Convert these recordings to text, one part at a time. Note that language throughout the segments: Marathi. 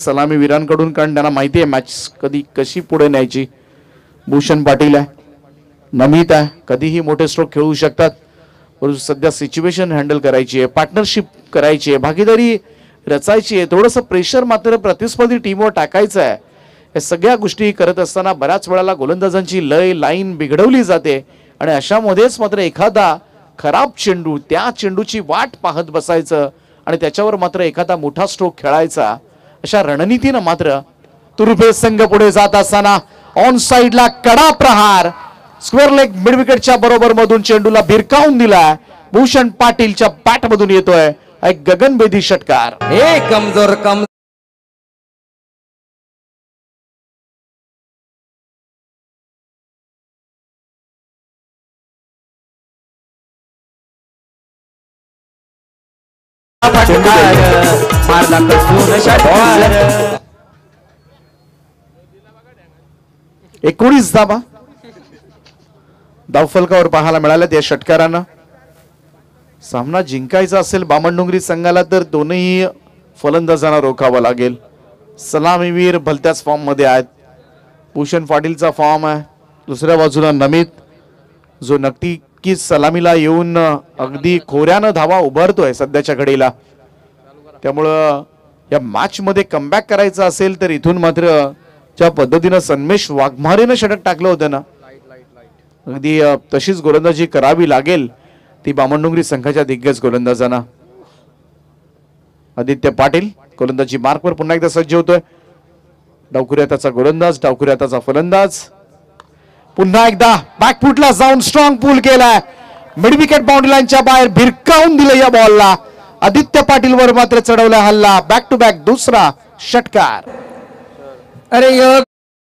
सलामी वीरांकडून, कारण त्यांना माहिती आहे मॅच कधी कशी पुढे न्यायची. भूषण पाटील आहे, नमित आहे, कधीही मोठे स्ट्रोक खेळू शकतात. परंतु सध्या सिच्युएशन हँडल करायची आहे, पार्टनरशिप करायची आहे, भागीदारी रचायची आहे, थोडंसं प्रेशर मात्र प्रतिस्पर्धी टीमवर टाकायचं आहे. या सगळ्या गोष्टी करत असताना बऱ्याच वेळेला गोलंदाजांची लय लाईन बिघडवली जाते आणि अशामध्येच मात्र एखादा खराब चेंडू, त्या चेंडूची वाट पाहत बसायचं आणि त्याच्यावर मात्र एखादा मोठा स्ट्रोक खेळायचा. अशा रणनीतीनं मात्र तुर्भे संघ पुढे जात असताना ऑन साइडला कडा प्रहार, स्क्वेअर लेग मिड विकेटच्या बरोबर मधून चेंडूला भिरकावून दिला. भूषण पाटीलच्या बॅट मधून येतोय एक गगनभेदी षटकार. कमजोर मारला कसून षटकार. 19 धावा धावफलकावर पाहायला मिळाल्यात या षटकारांना. सामना जिंकायचा असेल बामणडोंगरी संघाला तर दोनही फलंदाजांना रोखावं लागेल. सलामीवीर भलत्याच फॉर्म मध्ये आहेत. भूषण पाटीलचा फॉर्म आहे, दुसऱ्या बाजूला नमित जो नक्कीच सलामीला येऊन अगदी खोऱ्यानं धावा उभारतोय सध्याच्या घडीला. त्यामुळं या मॅच मध्ये कमबॅक करायचं असेल तर इथून मात्र ज्या पद्धतीनं सन्मेश वाघमारेनं षटक टाकलं होतं ना, अगदी तशीच गोलंदाजी करावी लागेल ती बामणडोंगरी संघाच्या दिग्गज गोलंदाजांना. आदित्य पाटील गोलंदाजी मार्कवर पुन्हा एकदा सज्ज होतोय. डावखुरी हाताचा गोलंदाज, डावखुरी हाताचा फलंदाज, पुन्हा एकदा बॅकफुटला जाऊन स्ट्रॉंग पुल केलाय. मिड विकेट बाउंड्री लाईनच्या बाहेर भिरकावून दिलं या बॉलला. आदित्य पाटील वर मात्र चढवला हल्ला. बॅक टू बॅक दुसरा षटकार. अरे योग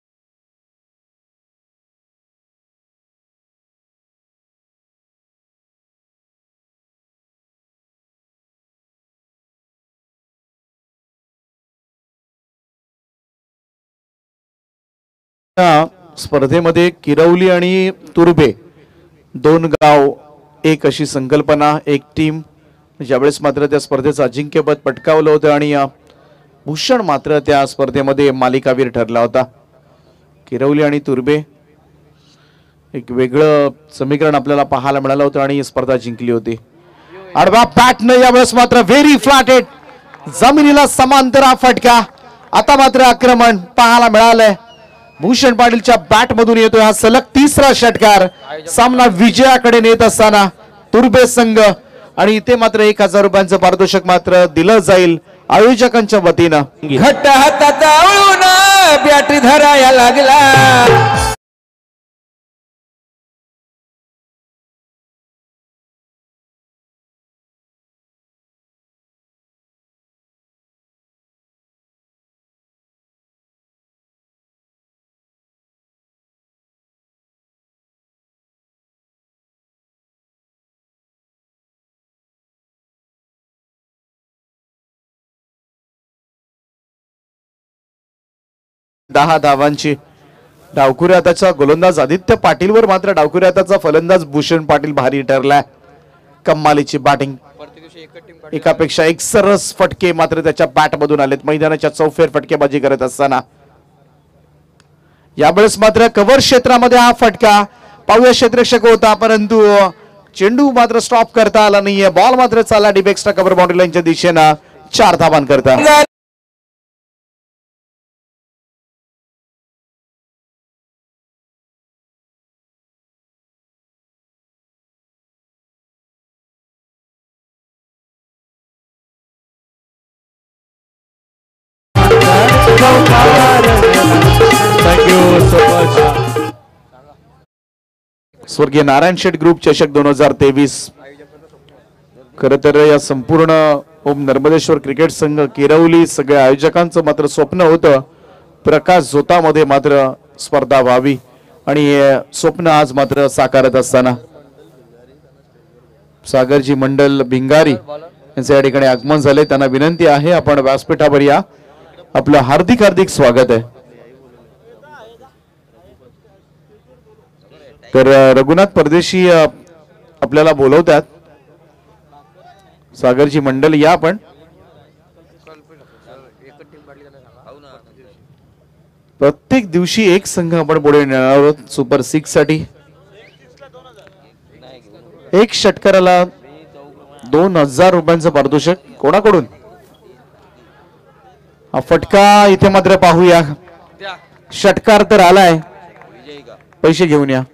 स्पर्धेमध्ये किरवली आणि तुर्भे दोन गाव एक अशी संकल्पना, एक टीम. ज्यावेळेस मात्र त्या स्पर्धेचं अजिंक्यपद पटकावलं होतं आणि भूषण मात्र त्या स्पर्धेमध्ये मालिकावीर ठरला होता. किरवली आणि तुर्भे एक वेगळं समीकरण आपल्याला पाहायला मिळालं होतं आणि ही स्पर्धा जिंकली होती. आडवा बॅटनं यावेळेस मात्र व्हेरी फ्लॅटेड जमिनीला समांतर हा फटका. आता मात्र आक्रमण पाहायला मिळालंय. भूषण पाटीलच्या बॅट मधून येतोय हा सलग तिसरा षटकार. सामना विजयाकडे नेत असताना तुर्भे संघ आणि इथे मात्र 1000 रुपयांचं पारितोषिक मात्र दिलं जाईल आयोजकांच्या वतीनं. घट्ट हाताचा आवळून बॅटरी धराया लागला. दहा धावांची डावखुरी हाताचा गोलंदाज आदित्य पाटीलवर मात्र डावखुरी हाताचा फलंदाज भूषण पाटील भारी ठरलाय. कमालीची बॅटिंग, एकापेक्षा एक सरस फटके मात्र त्याच्या बॅट मधून आलेत. मैदानाच्या चौफेर फटकेबाजी करत असताना यावेळेस मात्र कव्हर क्षेत्रामध्ये हा फटका पाहूया क्षेत्ररक्षक होता, परंतु चेंडू मात्र स्टॉप करता आला नाहीये. बॉल मात्र चालला डीप एक्स्ट्रा कव्हर बाउंड्री लाईनच्या दिशेनं 4 धावांकरता. स्वर्गीय नारायण शेठ ग्रुप चषक 2023. खरं तर या संपूर्ण ओम नर्मदेश्वर क्रिकेट संघ किरवली सगळ्या आयोजकांचं मात्र स्वप्न होतं प्रकाश झोतामध्ये मात्र स्पर्धा व्हावी आणि स्वप्न आज मात्र साकारत असताना सागरजी मंडल भिंगारी यांचे या ठिकाणी आगमन झाले. त्यांना विनंती आहे आपण व्यासपीठावर या. आपलं हार्दिक हार्दिक स्वागत आहे. तर रघुनाथ परदेशी आपल्याला बोलवतात. सागरजी मंडल या आपण. प्रत्येक दिवशी एक संघ आपण पुढे नेणार आहोत सुपर 6 साठी. एक षटकाराला 2000 रुपयांचं पारितोषिक कोणाकडून. हा फटका इथे मात्र पाहूया. षटकार तर आलाय, पैसे घेऊन या.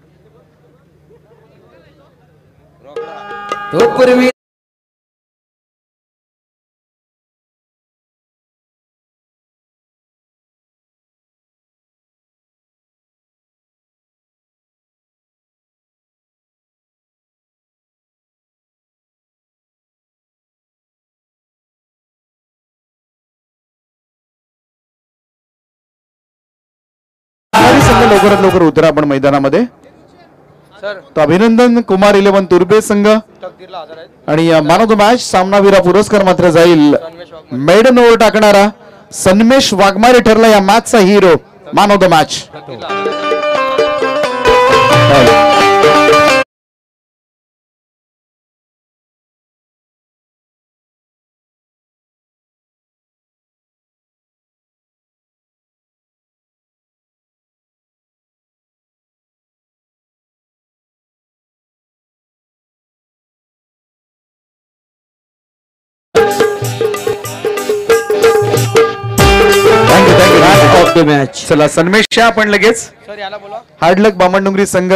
तो पूर्वी संघ लवकरात लवकर उतरा आपण मैदानामध्ये. तर अभिनंदन कुमार 11 तुर्बे संघ आणि मॅन ऑफ द मॅच सामनावीरा पुरस्कार मात्र जाईल मेडन ओव्हर टाकणारा सन्मेश वाघमारे ठरला या मॅचचा hero, man of the match. Match. चला सन्मेश आपण लगेच हार्डलक बामणडुंगरी संघ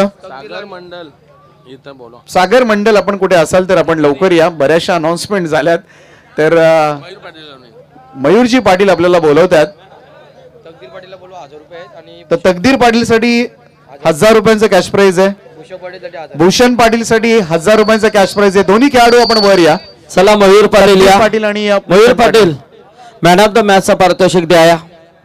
सागर मंडल आपण कुठे असाल तर आपण लवकर या. बऱ्याचशा अनाउन्समेंट झाल्यात तर मयूरजी पाटील आपल्याला बोलवतात. तर तकदीर पाटील साठी 1000 रुपयांचं कॅश प्राइज आहे. भूषण पाटील साठी 1000 रुपयांचं कॅश प्राइज आहे. दोन्ही खेळाडू आपण वर या. चला मयूर पाटील या. पाटील आणि Mayur Patil man of the मॅचचा पारितोषिक द्या.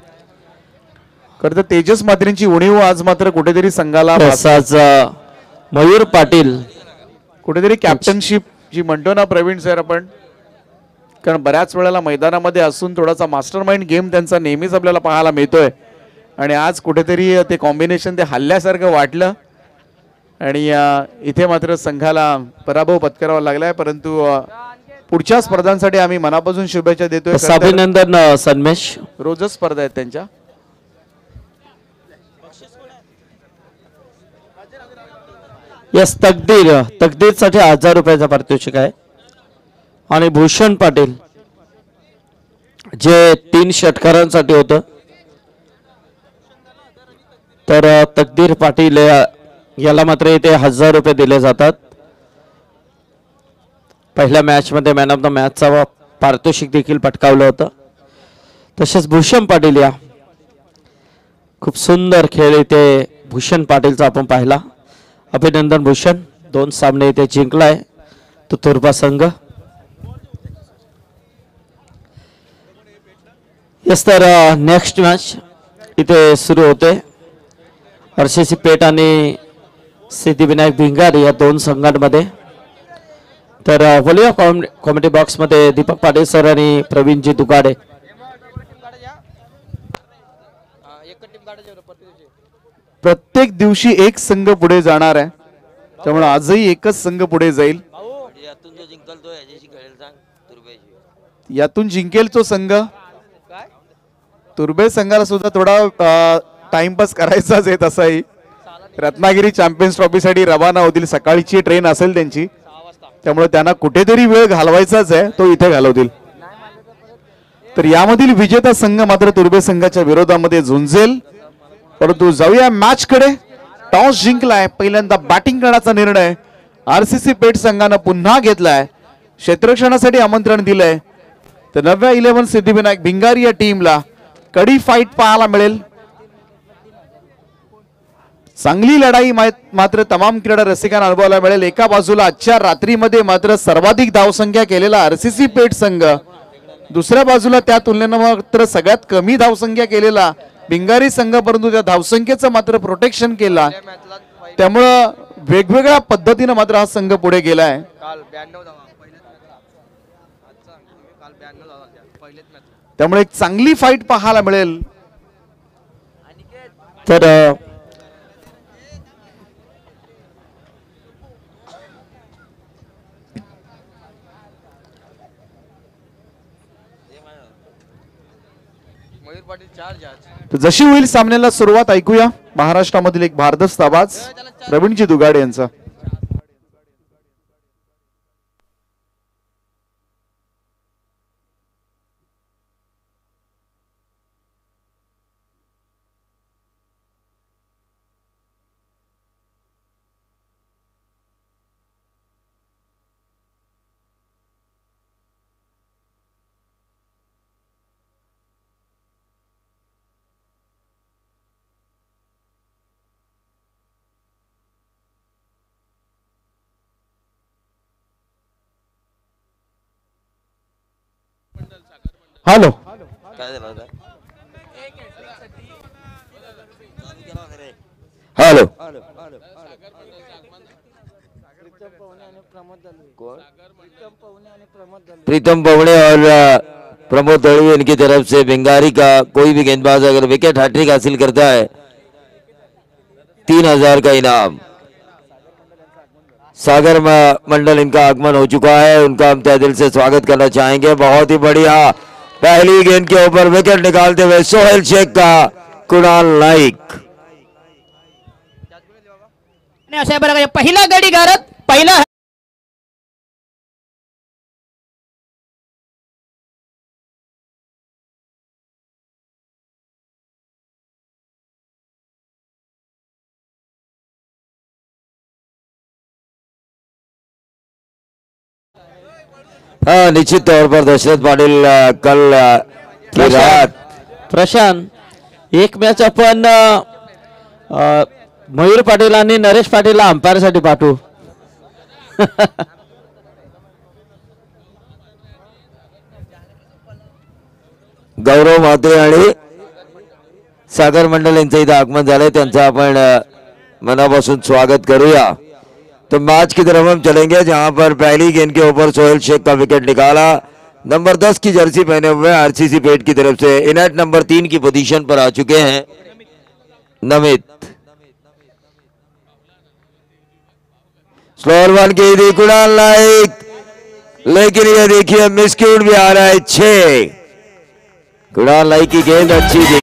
खरं तेजस मात्रेंची उणीव आज मात्र कुठेतरी संघाला तसाच मयूर पाटील कुठेतरी कॅप्टनशिप जी म्हणतो ना प्रवीण सर आपण, कारण बऱ्याच वेळेला मैदानामध्ये असून थोडासा मास्टर माइंड गेम त्यांचा नेहमीच आपल्याला पाहायला मिळतोय आणि आज कुठेतरी ते कॉम्बिनेशन ते हल्ल्यासारखं वाटलं आणि इथे मात्र संघाला पराभव पत्करावा लागलाय. परंतु पुढच्या स्पर्धांसाठी आम्ही मनापासून शुभेच्छा देतोय. अभिनंदन सन्मेश. रोजच स्पर्धा आहेत त्यांच्या. यस तकदीर साठी 1000 रुपयाचा पारितोषिक आहे. आणि भूषण पाटील जे 3 षटकारांसाठी होतं तर तकदीर पाटील याला मात्र इथे 1000 रुपये दिले जातात. पहिल्या मॅच मध्ये मॅन ऑफ द मॅचचा पारितोषिक देखील पटकावलं होतं. तसेच भूषण पाटील या खूप सुंदर खेळ इथे भूषण पाटीलचा आपण पाहिला. अभिनंदन भूषण. 2 सामने इथे जिंकलाय तो तुर्बा संघ. यस तर नेक्स्ट मॅच इथे सुरू होते. RCC पेठ आणि सिद्धिविनायक भिंगारी या 2 संघांमध्ये. तर बोलूया कॉमेडी बॉक्स मध्ये दीपक पाटील सर आणि प्रवीणजी दुगाडे. प्रत्येक दिवशी एक संघ पुढे जाणार आहे, त्यामुळे आजही एकच संघ पुढे जाईल. यातून जिंकेल तो संघ. तुर्बे संघाला सुद्धा थोडा टाइमपास करायचाच आहे. तसाही रत्नागिरी चॅम्पियन्स ट्रॉफीसाठी रवाना होतील. सकाळची ट्रेन असेल त्यांची, त्यामुळे त्यांना कुठेतरी वेळ घालवायचाच आहे, तो इथे घालवतील. तर यामधील विजेता संघ मात्र तुर्बे संघाच्या विरोधामध्ये झुंजेल. परंतु जाऊया मॅच कडे. टॉस जिंकलाय, पहिल्यांदा बॅटिंग करण्याचा निर्णय RCC पेठ संघानं पुन्हा घेतलाय. क्षेत्ररक्षणासाठी आमंत्रण दिलंय. तर 9-11 सिद्धिविनायक भिंगारी या टीमला कडी फाईट पाहायला मिळेल. चांगली लढाई मात्र तमाम क्रीडा रसिकांना अनुभवायला मिळेल. एका बाजूला आजच्या रात्रीमध्ये मात्र सर्वाधिक धावसंख्या केलेला RCC पेठ संघ, दुसऱ्या बाजूला त्या तुलनेनं मात्र सगळ्यात कमी धावसंख्या केलेला भिंगारी संघ. परंतु त्या धावसंख्येचं मात्र प्रोटेक्शन केला, त्यामुळं वेगवेगळ्या पद्धतीनं मात्र हा संघ पुढे गेलाय. त्यामुळे एक चांगली फाईट पाहायला मिळेल. तर तर जशी होईल सामन्याला सुरुवात ऐकूया महाराष्ट्रामधील एक भारदस्त आवाज प्रवीणजी दुगाडे यांचा. हॅलो हॅलो प्रीतम पवने और प्रमोद दड़वी इनकी तरफ से भिंगारी का कोई भी गेंदबाज अगर विकेट हैट्रिक हासिल करता है 3000 का इनाम. सागर मंडल इनका आगमन हो चुका है, उनका हम तहे दिल से स्वागत करना चाहेंगे. बहुत ही बढ़िया पहली गेंद के ऊपर विकेट निकालते हुए सोहेल शेख का कुणाल नाईक. पहिला गडी गारत पहिला हाँ, निश्चित तौर पर दशरथ पाटील कल की रात प्रशांत एक मॅच आपण मयूर पाटील आणि नरेश पाटीलला अंपायर साठी पाठवू. गौरव माते आणि सागर मंडल यांचं इथं आगमन झालंय, त्यांचं आपण मनापासून स्वागत करूया. तो मैच की तरफ हम चलेंगे जहां पर पहली गेंद के ऊपर सोहेल शेख का विकेट निकाला. नंबर 10 की जर्सी पहने हुए आरसीसी पेट की तरफ से इनएट नंबर 3 की पोजीशन पर आ चुके हैं नमित. स्लोअर वन की थी कुणाल नाईक, लेकिन ये देखिए मिसक्यूट भी आ रहा है 6. कुणाल नाईक की गेंद अच्छी थी.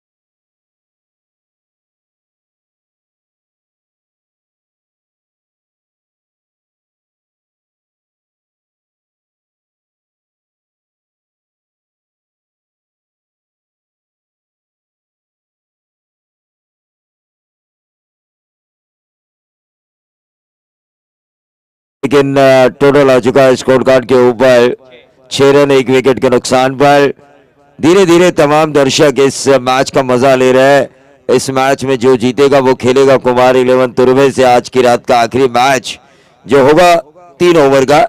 लेकिन टोटल आ चुका है स्कोर कार्ड के ऊपर 6 रन 1 विकेट के नुकसान पर. धीरे धीरे तमाम दर्शक इस मैच का मजा ले रहे हैं. इस मैच में जो जीतेगा वो खेलेगा कुमार 11 तुर्भे से आज की रात का आखिरी मैच जो होगा 3 ओवर का.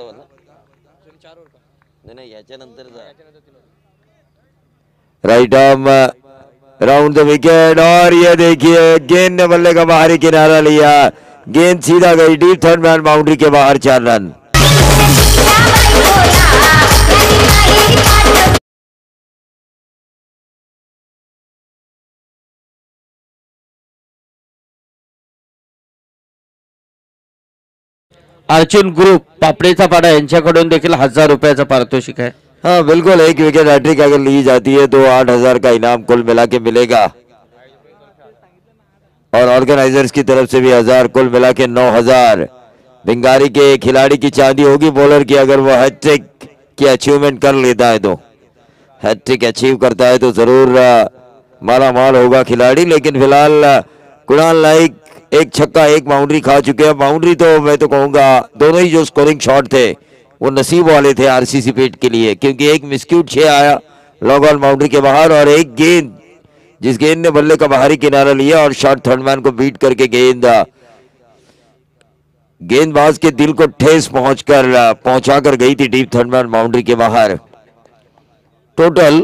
Right arm round the wicket और ये देखिए गेंद ने बल्ले का बाहरी किनारा लिया. गेंद सीधा गई डीप थर्ड मैन बाउंड्री के बाहर. 4 रन. अर्जुन ग्रुप पापड़ेचा पाडा यांच्याकडून देखील 1000 रुपयाचं पारितोषिक आहे. हाँ बिल्कुल, एक विकेट हैट्रिक अगर ली जाती है तो 8000 का इनाम कुल मिला के मिलेगा और ऑर्गेनाइजर्स की तरफ से भी 1000, कुल मिला के 9000. भिंगारी के खिलाड़ी की चांदी होगी बॉलर की अगर वो हैट्रिक की अचीवमेंट कर लेता है, तो हैट्रिक अचीव करता है तो जरूर माला माल होगा खिलाड़ी. लेकिन फिलहाल कुणाल नाईक एक छक्का 1 बाउंड्री खा चुके हैं. बाउंड्री तो मैं तो कहूंगा दोनों ही जो स्कोरिंग शॉट थे वो नसीब वाले थे आरसीसी पेट के लिए, क्योंकि एक मिसक्यूट 6 आया लॉन्ग ऑन बाउंड्री के बाहर और एक गेंद जिस गेंद ने बल्ले का बाहरी किनारा लिया और शॉट थर्डमैन को बीट करके गेंदबाज के दिल को ठेस पहुंचाकर गई थी डीप थर्डमैन बाउंड्री के बाहर. टोटल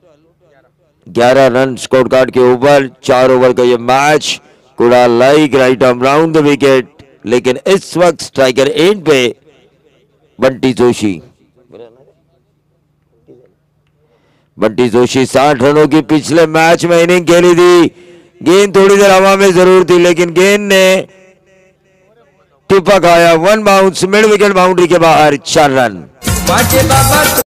11 रन स्कोर कार्ड के ऊपर. 4 ओवर का ये match. Kunal Naik right arm round the wicket, लेकिन इस वक्त स्ट्राइकर एंड पे बंटी जोशी. बंटी जोशी 60 रनों की पिछले मैच में इनिंग खेली थी. गेंद थोड़ी देर हवा में जरूर थी लेकिन गेंद ने टिपक आया. 1 बाउंस मिड विकेट बाउंड्री के बाहर. 4 रन.